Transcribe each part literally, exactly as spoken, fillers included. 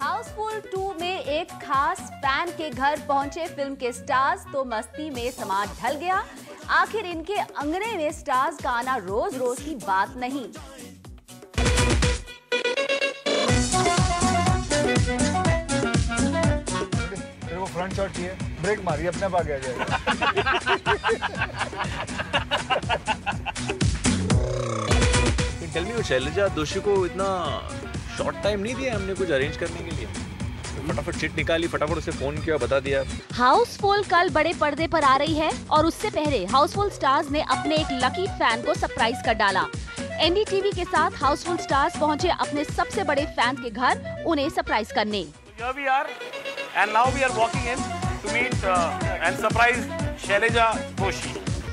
Housefull to में एक खास फैन के घर पहुंचे फिल्म के स्टार्स तो मस्ती में समाज ढल गया। आखिर इनके अंगने में स्टार्स का आना रोज रोज की बात नहीं। तेरे को फ्रंट शॉट चाहिए, ब्रेक मारिए, अपने आप आगे आ जाएगा। टेल मी, वो शैलजा दोषी को इतना शॉर्ट टाइम नहीं दिया हमने कुछ अरेंज करने के लिए? फटाफट चिट निकाली, फटाफट उसे फोन किया, बता दिया। हाउसफुल कल बड़े पर्दे पर आ रही है और उससे पहले हाउसफुल स्टार्स ने अपने एक लकी फैन को सरप्राइज कर डाला। एनडीटीवी के साथ हाउसफुल स्टार्स पहुंचे अपने सबसे बड़े फैन के घर उन्हें सरप्राइज करने। Here we are, and now we are walking in to meet uh, and surprise Shailaja Doshi.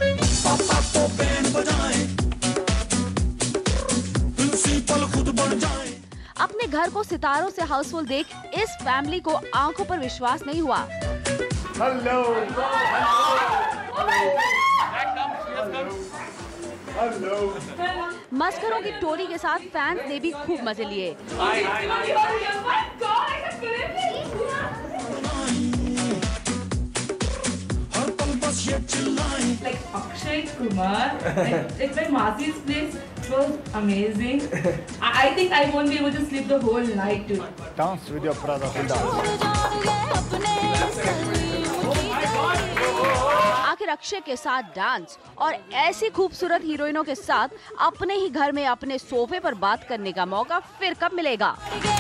अपने घर को सितारों से हाउसफुल देख इस फैमिली को आंखों पर विश्वास नहीं हुआ। हेलो हेलो मस्करों की टोली के साथ फैंस ने भी खूब मजे लिए। Like Akshay Kumar, like, it's like Masi's place. It was amazing. I, I think I won't be able to sleep the whole night too. Dance with your brother. आखिर अक्षय के साथ डांस और ऐसी खूबसूरत हीरोइनों के साथ अपने ही घर में अपने सोफे पर बात करने का मौका फिर कब मिलेगा?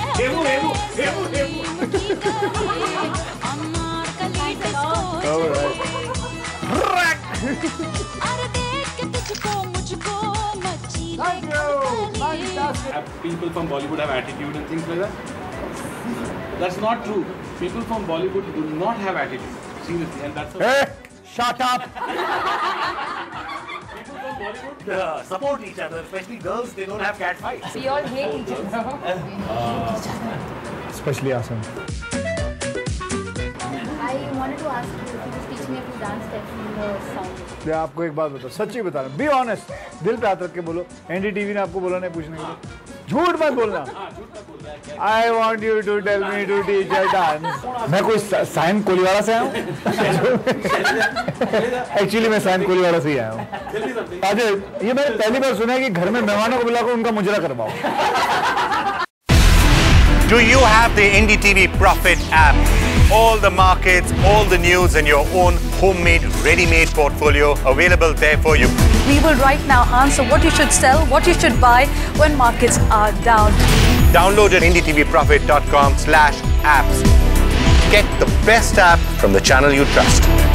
People from Bollywood have attitude and things like that. That's not true. People from Bollywood do not have attitude. Seriously, and that's. Hey, shut up. People from Bollywood uh, support each other, especially girls. They don't have cat fights. We all hate each other. Especially Asam. I wanted to ask you if you could teach me a few dance steps in the song. मैं आपको एक बात बताऊं, सच्ची बता रहा हूँ, be honest, दिल पे हाथ रख के बोलो। एनडीटीवी ने आपको बोला नहीं पूछने के लिए, झूठ मत बोलना। I want you to tell me to teach a dance. मैं कोई साइन कोलीवाड़ा से आया हूँ। एक्चुअली मैं साइन कोलीवाड़ा से ही आया हूँ। आज ये मैंने पहली बार सुना है कि घर में मेहमानों को बुलाकर उनका मुजरा करवाओ। Do you have the N D T V Profit app? All the markets, all the news and your own homemade, ready-made portfolio available there for you. We will right now answer what you should sell, what you should buy when markets are down. Download at N D T V profit dot com slash apps. Get the best app from the channel you trust.